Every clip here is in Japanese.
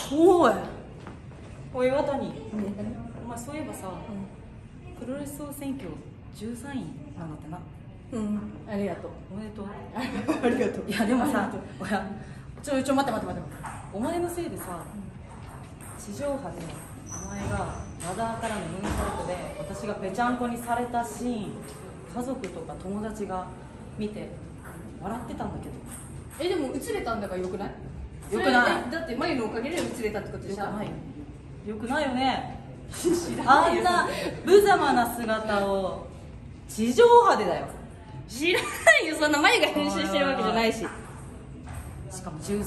おいおい岩谷、お前そういえばさ、プロレス総選挙13位なんだってな。 ありがとう。 おめでとう。 ありがとう。 いやでもさ、待って待って待って、お前のせいでさ、地上波でお前がラダーからのムーンサルトで私がぺちゃんこにされたシーン、家族とか友達が見て笑ってたんだけど。 でも映れたんだからよくない？ よくない。 だって眉のおかげで映れたってことでしょ。 よくないよね。あんな無様な姿を地上波でだよ。 知らないよ、そんな眉が編集してるわけじゃないし。 しかも13位って。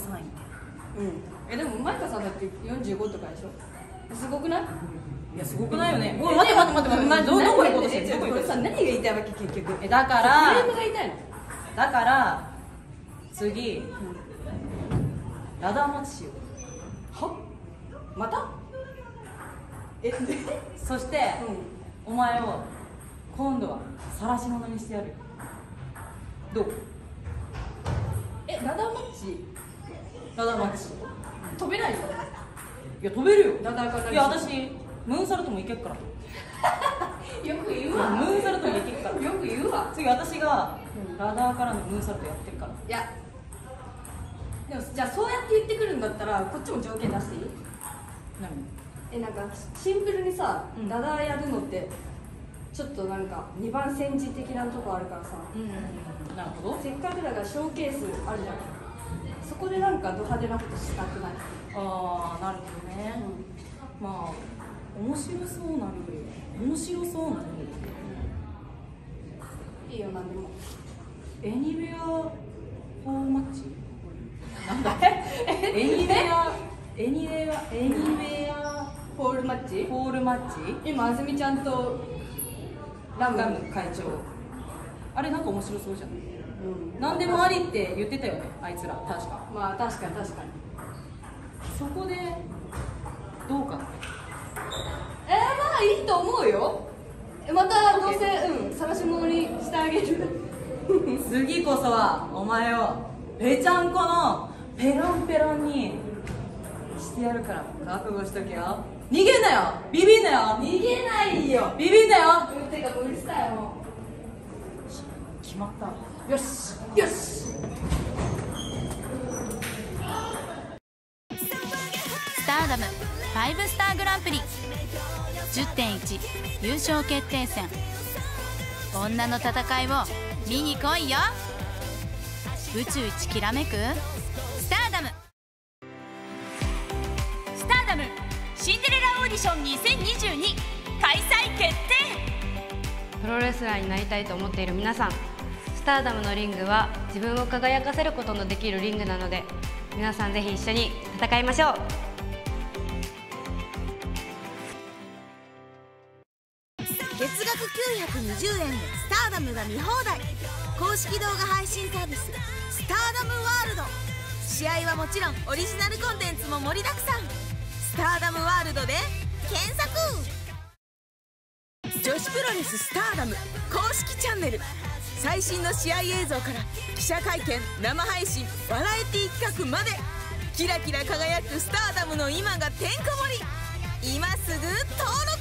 でもマイカさんだって45とかでしょ。すごくない？ いやすごくないよね。 待って待って待って待って、 どこ行こうとしてる？ これさ、何が言いたいわけ結局。 だからフレームが言いたいの。 だから次、ラダーマッチしよう。 は？また？ そして、お前を今度は晒し者にしてやるよ。どう？ ラダーマッチ？ ラダーマッチ飛べないよ。 いや飛べるよ。 ラダーから。 いや私ムーンサルトもいけるから。 よく言うわ。 ムーンサルトもいけるから。 よく言うわ。 次私がラダーからのムーンサルトやってるから。 いやでもじゃあそうやって言ってくるんだったらこっちも条件出していい？ 何？ なんかシンプルにさ、ラダーやるのってちょっとなんか2番煎じ的なとこあるからさ、 なるほど。 せっかくだからショーケースあるじゃん。そこでなんかド派手なことしたくない？ ああなるほどね。まあ面白そうなルール、面白そうなルール。 いいよ、なんでも。 エニウェアフォーマッチ？なんだエニウェアフォールマッチ？ フォールマッチ？ 今あずみちゃんとラム会長、あれなんか面白そうじゃん。何でもありって言ってたよね、あいつら確か。 まあ確かに確かに。 そこでどうかな。 まあいいと思うよ。またどうせ探し物にしてあげる。 次こそはお前をぺちゃんこのペランペランにしてやるから覚悟しとけよ。逃げんなよ、ビビんなよ。 逃げないよ。 ビビんなよ。 てかもううるさいよ。 決まった。 よしよし。 スターダム5スターグランプリ 10.1 優勝決定戦。女の戦いを見に来いよ。宇宙一きらめくスターダム。スターダムシンデレラオーディション2022開催決定。 プロレスラーになりたいと思っている皆さん、スターダムのリングは自分を輝かせることのできるリングなので、皆さんぜひ一緒に戦いましょう。 月額920円でスターダムが見放題。公式動画配信サービススターダムワールド。試合はもちろんオリジナルコンテンツも盛りだくさん。スターダムワールドで検索。女子プロレススターダム公式チャンネル、最新の試合映像から記者会見、生配信、バラエティ企画まで、キラキラ輝くスターダムの今がてんこ盛り。今すぐ登録。